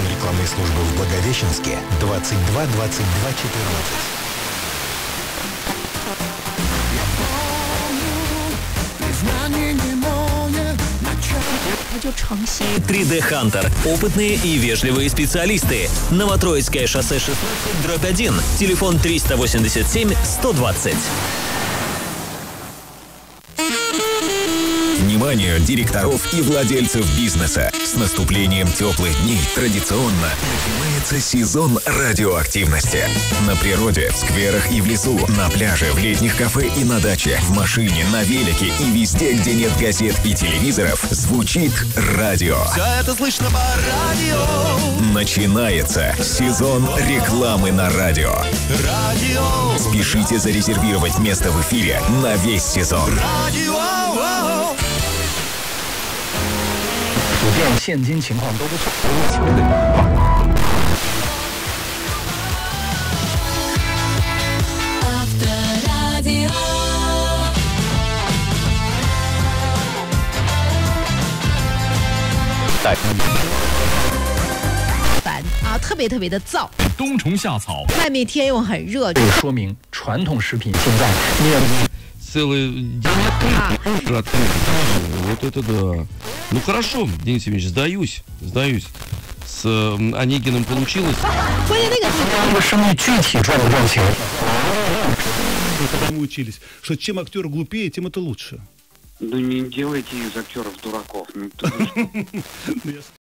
Телефон рекламной службы в Благовещенске 22 22 14. И 3D Hunter. Опытные и вежливые специалисты. Новотроицкое шоссе 16/1. Телефон 387 120. Вниманию директоров и владельцев бизнеса! С наступлением теплых дней традиционно начинается сезон радиоактивности. На природе, в скверах и в лесу, на пляже, в летних кафе и на даче, в машине, на велике и везде, где нет газет и телевизоров, звучит радио. Все это слышно по радио. Начинается сезон рекламы на радио. Радио. Спешите зарезервировать место в эфире на весь сезон. Радио. 普遍现金情况都不错。 烦啊，特别特别的燥。 冬虫夏草， 外面天又很热， 这个说明传统食品现在面临 целый день вот это да. Ну хорошо, Денис Евгеньевич, сдаюсь. С Онегиным получилось. 关键那个这个生意具体赚不赚钱。 Когда мы учились, что чем актер глупее, тем это лучше. Ну не делайте из актеров дураков.